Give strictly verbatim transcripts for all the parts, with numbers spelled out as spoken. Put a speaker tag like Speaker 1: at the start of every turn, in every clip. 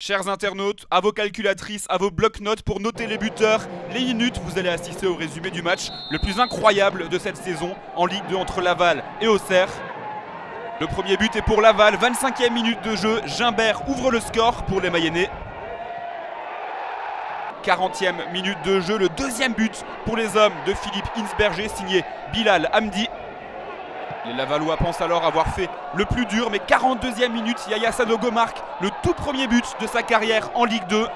Speaker 1: Chers internautes, à vos calculatrices, à vos blocs-notes pour noter les buteurs, les minutes, vous allez assister au résumé du match le plus incroyable de cette saison en Ligue deux entre Laval et Auxerre. Le premier but est pour Laval, vingt-cinquième minute de jeu, Gimbert ouvre le score pour les Mayennais. quarantième minute de jeu, le deuxième but pour les hommes de Philippe Hinsberger, signé Bilal Hamdi. Les Lavallois pensent alors avoir fait le plus dur, mais quarante-deuxième minute, Yaya Sanogo marque le tout premier but de sa carrière en Ligue deux.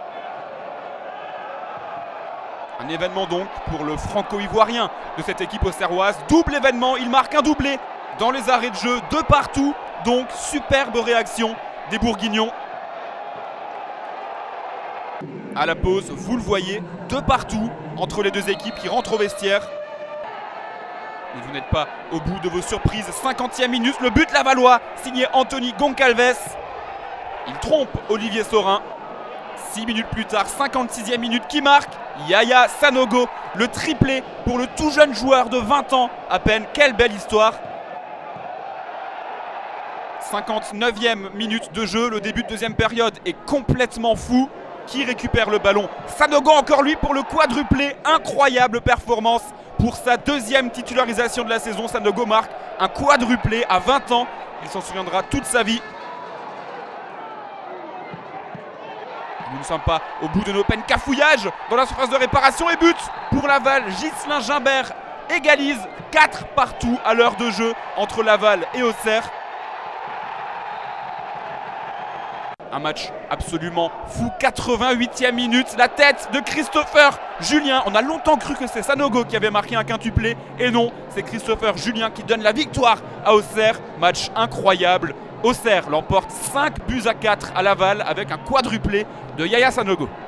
Speaker 1: Un événement donc pour le franco-ivoirien de cette équipe auxerroise. Double événement, il marque un doublé dans les arrêts de jeu, de partout. Donc superbe réaction des Bourguignons. À la pause, vous le voyez, de partout entre les deux équipes qui rentrent au vestiaire. Et vous n'êtes pas au bout de vos surprises. cinquantième minute, le but lavallois, signé Anthony Goncalves. Il trompe Olivier Saurin. six minutes plus tard, cinquante-sixième minute, qui marque Yaya Sanogo. Le triplé pour le tout jeune joueur de vingt ans à peine. Quelle belle histoire. cinquante-neuvième minute de jeu, le début de deuxième période est complètement fou. Qui récupère le ballon? Sanogo encore lui pour le quadruplé. Incroyable performance pour sa deuxième titularisation de la saison. Sanogo marque un quadruplé à vingt ans. Il s'en souviendra toute sa vie. Nous ne sommes pas au bout de nos peines. Cafouillage dans la surface de réparation et but pour Laval. Ghislain Gimbert égalise quatre partout à l'heure de jeu entre Laval et Auxerre. Un match absolument fou, quatre-vingt-huitième minute, la tête de Christopher Julien. On a longtemps cru que c'est Sanogo qui avait marqué un quintuplé, et non, c'est Christopher Julien qui donne la victoire à Auxerre. Match incroyable. Auxerre l'emporte cinq buts à quatre à Laval avec un quadruplé de Yaya Sanogo.